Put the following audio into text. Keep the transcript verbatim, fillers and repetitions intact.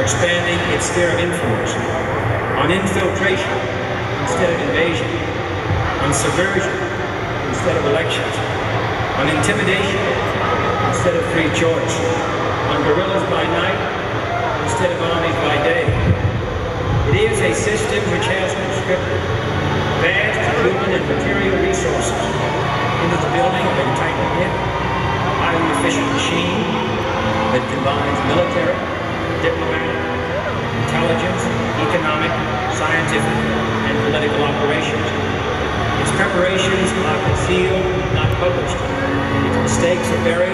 for expanding its sphere of influence, on infiltration instead of invasion, on subversion instead of elections, on intimidation instead of free choice, on guerrillas by night instead of armies by day. It is a system which has conscripted vast human and material resources into the building of a tight-knit, highly efficient machine that combines military, diplomatic, intelligence, economic, scientific, and political operations. Its preparations are concealed, not published. Its mistakes are buried.